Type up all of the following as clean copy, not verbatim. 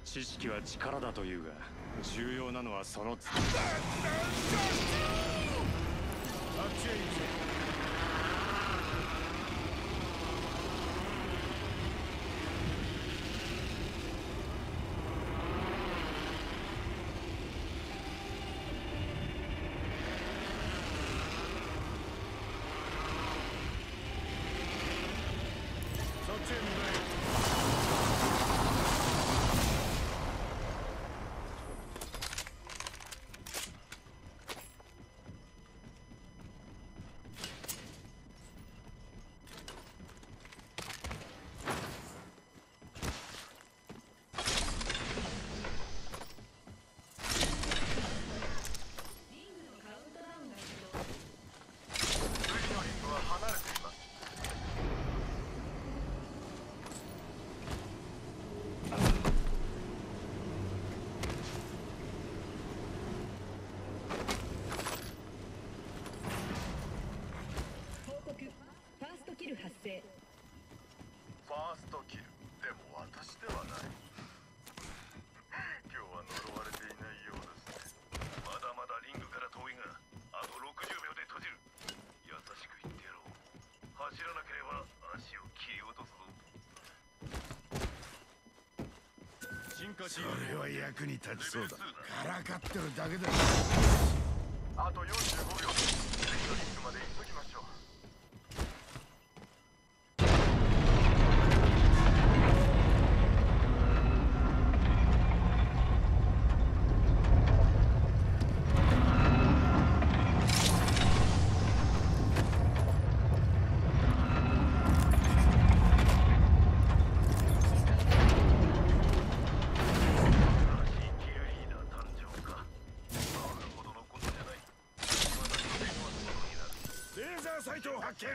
知識は力だというが、重要なのはそのつ。 発生。 ファーストキル。でも私ではない。今日は呪われていないようですね。まだまだリングから遠いが、あと60秒で閉じる。優しく言ってやろう。走らなければ足を切り落とすぞ。進化し。 それは役に立ちそうだ。からかってるだけだ。 あと45秒。次のリングまで急ぎましょう。 サイトを発見。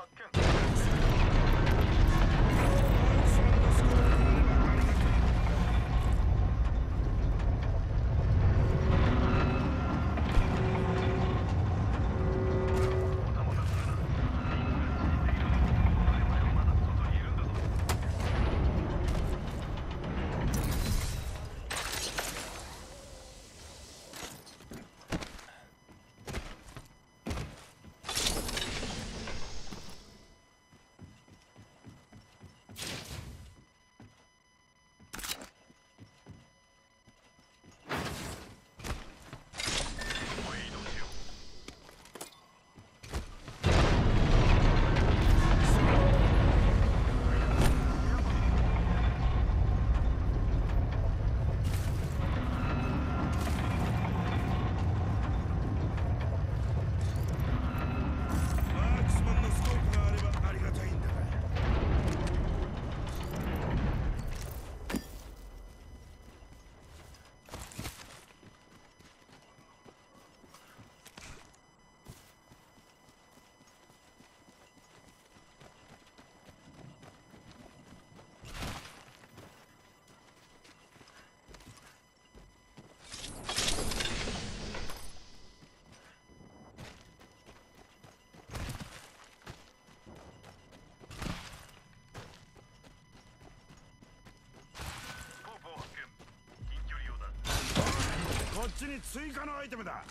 こっちに追加のアイテムだ。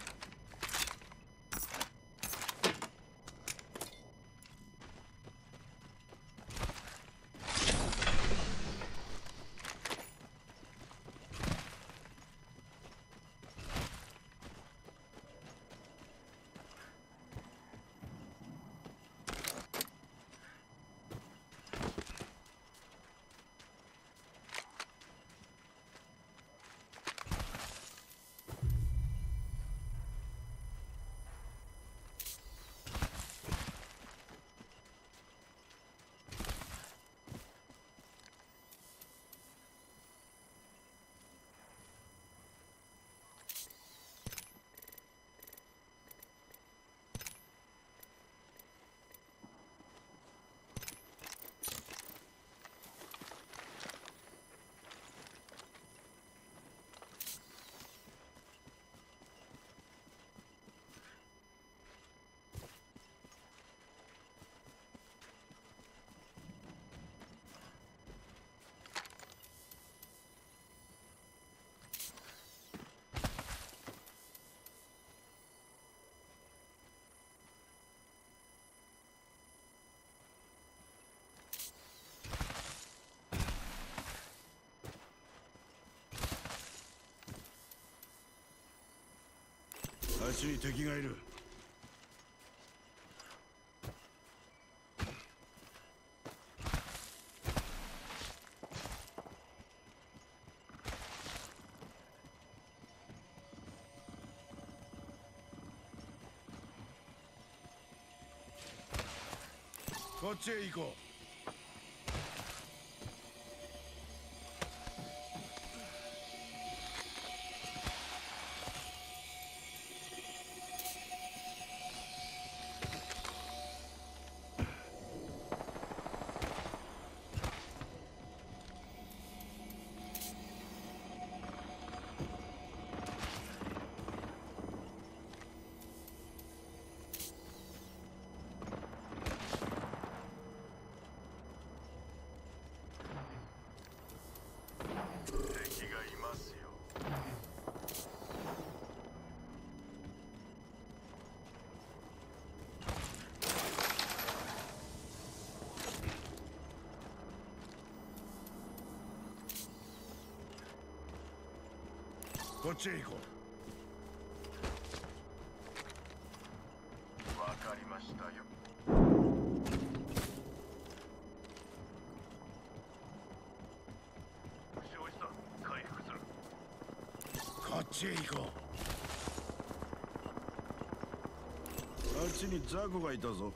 あっちに敵がいる。こっちへ行こう。 敵がいますよ。 こっちへ行こわかりましたよ。負傷した。回復する。 う。こっちへ行こう。あっちにザコがいたぞ。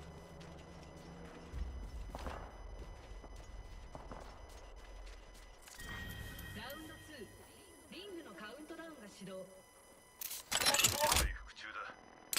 ラウンド2、リングのカウントダウンが始動。 回復中だ。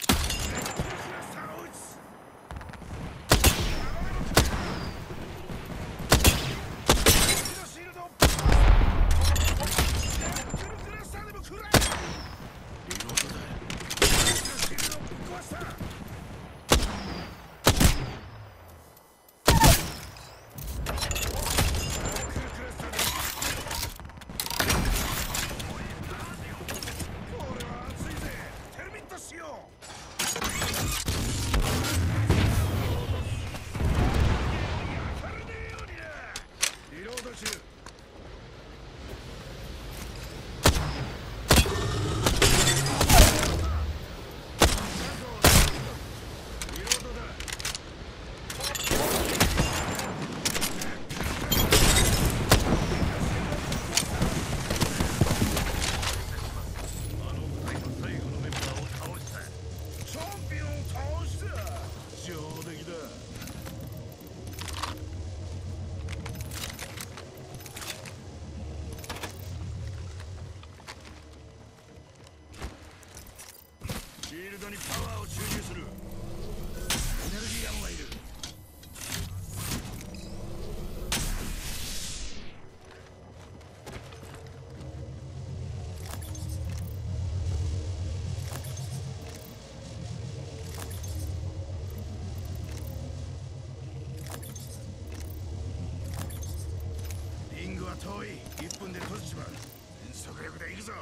シールドにパワーを注入する。エネルギーアモがいる。リングは遠い。1分で閉じちまう。全速力で行くぞ。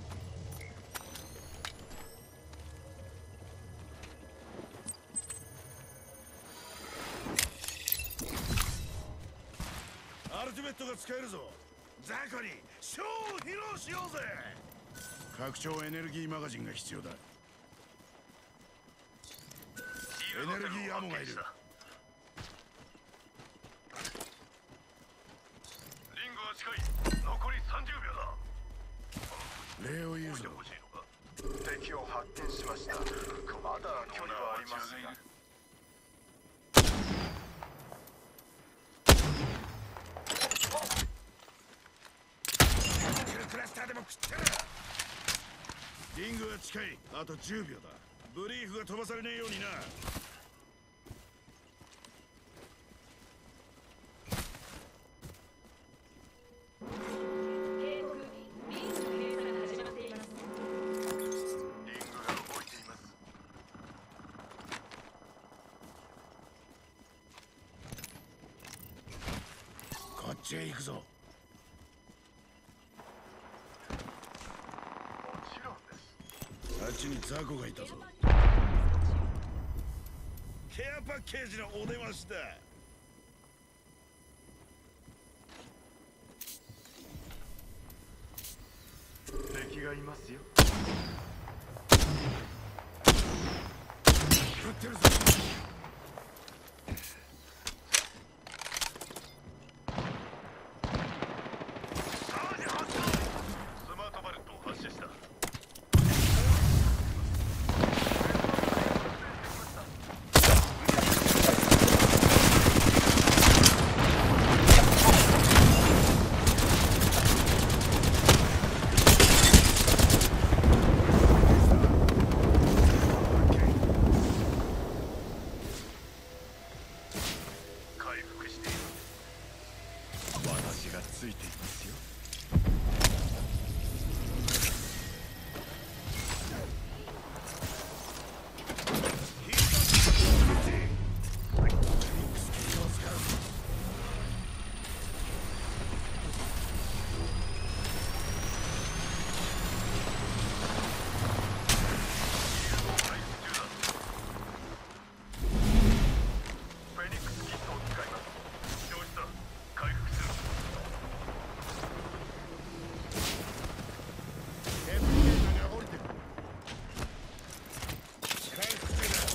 アルティメットが使えるぞ。ザコにショーを披露しようぜ。拡張エネルギーマガジンが必要だ。エネルギーアモがいる。 リングは近い。残り30秒だ。 礼を言うぞ。 欲しいのか。敵を発見しました。まだ距離はありますが。 クラスターでも食ってる。リングは近い。あと10秒だ。ブリーフが飛ばされねえようにな。 警告、リングの閉鎖が始まっています。 リングが動いています。 こっちへ行くぞ。 もちろんです。 あっちにザコがいたぞ。ケアパッケージのお出ましだ。 敵がいますよ。 食ってるぞ。 スマートバルトを発射した。回復している。 私がついていますよ。 フェニックスキットを使います。承知だ。回復する。 ヘブリゲートが降りてる。回復中だ。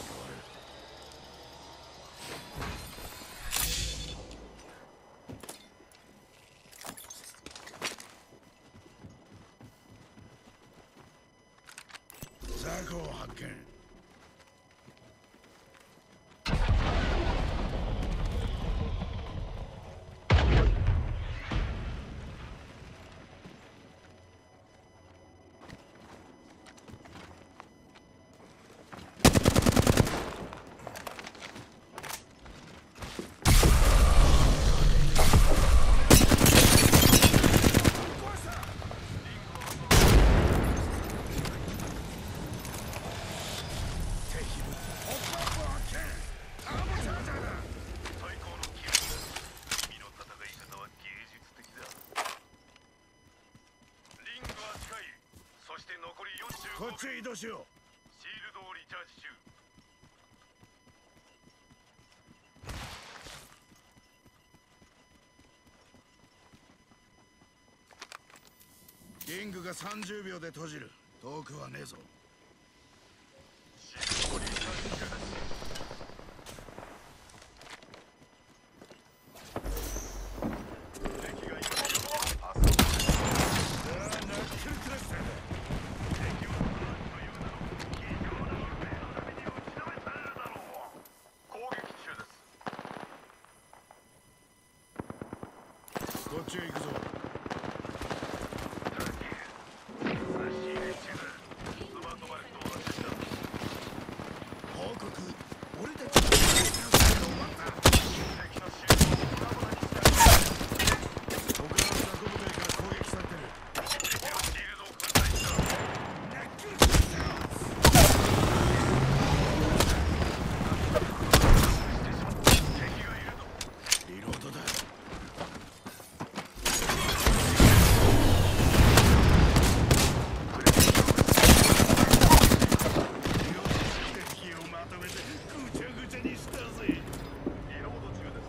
雑魚を発見。 最高の記録だ。君の戦い方は芸術的だ。リングは近い。そして残り45秒。 こっちへ移動しよシールドをリチャージ中。 う。リングが30秒で閉じる。遠くはねえぞ。 シールドをリチャージ中だ。敵がいますよ。パスを。 ナックルクラッシャーだ。 敵はフランというだろう。非常な運命のために打ち止めされるだろう。攻撃中です。 こっちへ行くぞ。 スマートバレットを発射した。 報告。俺たちの終わった。 敵のシールドを粉々にした。 他の雑魚部隊から攻撃されてる。 敵のシールドを粉砕した。 ナックルクラッシャー。 敵がいるぞ。 リロードだ。敵をまとめてぐちゃぐちゃにしたぜ。 リロード中です。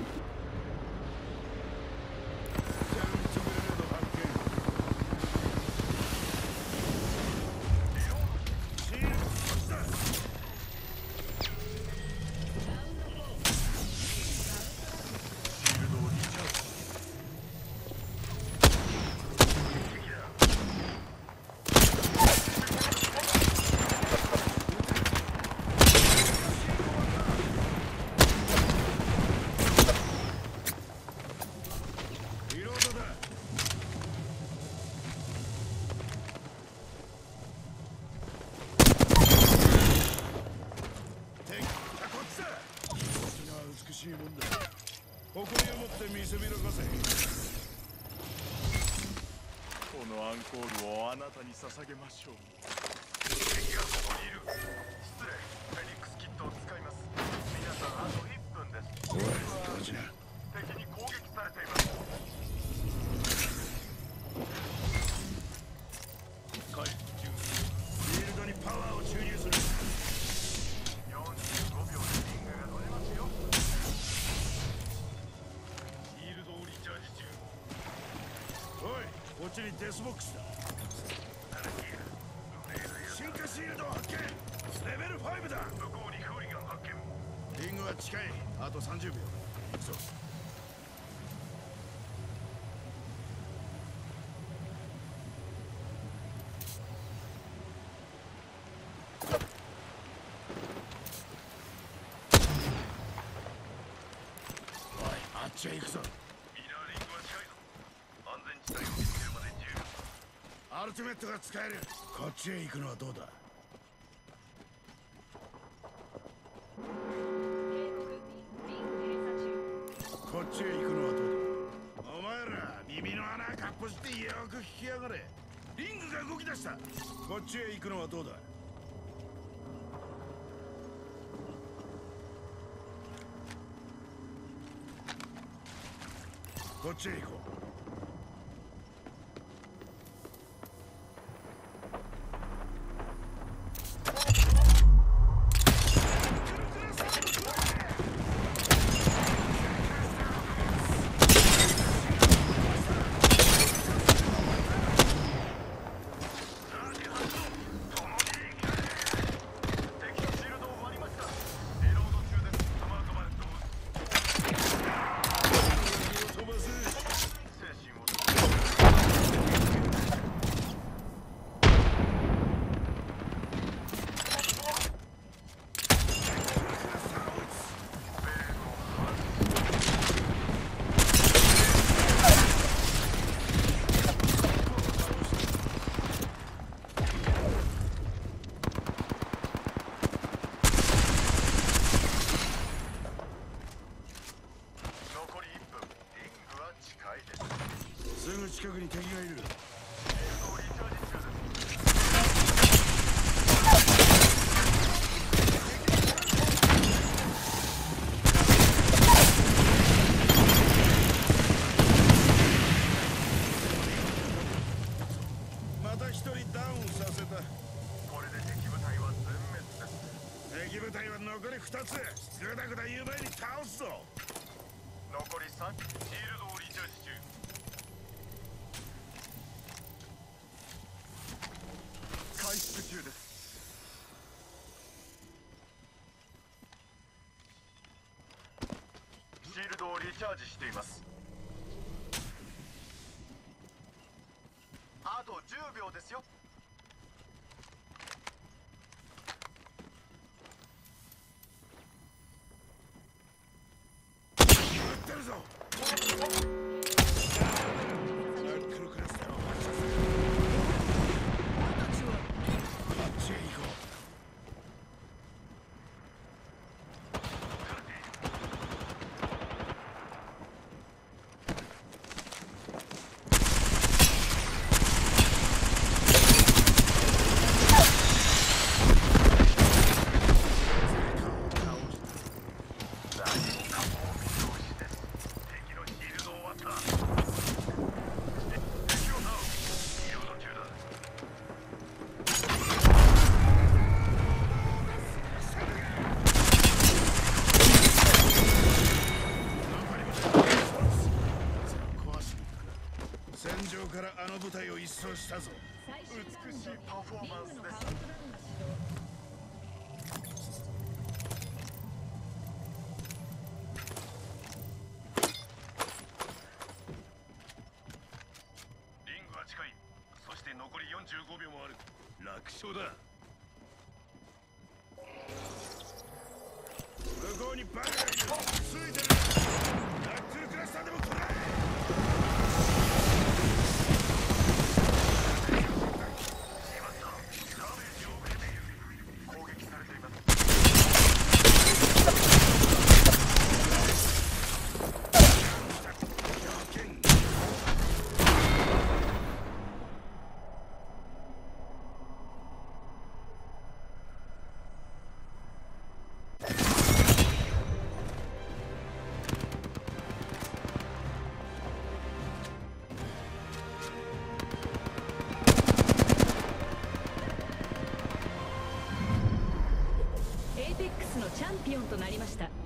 ジャンプグレネード発見。シールド発射。 シールドをリチャージ。 リロードだ。敵、こっちだ。命は美しいもんだ。誇りを持って見せびらかせ。 このアンコールをあなたに捧げましょう。 敵がここにいる。失礼。フェニックスキットを使います。皆さんあと1分です。 おい、同時な。 敵に攻撃されています。回復中。 フィールドにパワーを注入する。 45秒でリングが取れますよ。シールドをリチャージ中。 おい、こっちにデスボックスだ。 タラキア、運命のやつ。 進化シールドを発見。レベル5だ。 向こうにフーリガン発見。 リングは近い。あと30秒。行くぞ。おい、あっちへ行くぞ。 ミナーリングは近いぞ。安全地帯を見つけるまで10秒。 アルティメットが使える。こっちへ行くのはどうだ。 警告リング閉鎖中。 こっちへ行くのはどうだ。お前ら耳の穴かっぽしてよく聞きやがれ。リングが動き出した。こっちへ行くのはどうだ。こっちへ行こう。 敵のシールドを割りました。リロード中です。スマートバレットを飛ばせ。 精神を残り1分。リングは近いです。 すぐ近くに敵がいる。 リチャージ中です。 また一人ダウンさせた。 これで敵部隊は全滅です。 敵部隊は残り2つ。グダグダ言う前に倒すぞ。 残り3。シールドをリチャージ中。回復中です。シールドをリチャージしています。あと10秒ですよ。 待ってるぞ。ナックルクラスターを発射する。俺たちはこっちへ行こう。 敵のシールドを割った。敵をダウン。リロード中だ。 壊しに行く。戦場からあの部隊を一掃したぞ。 最終ラウンド美しいパフォーマンスです。 リングのカウントダウンが始動。 リングは近い。そして残り45秒もある。楽勝だ。 向こうにバカがいる。ついてる。ナックルクラスターでも来ない。 しまった。ダメージを受けている。攻撃されています。 条件。 エイペックスのチャンピオンとなりました。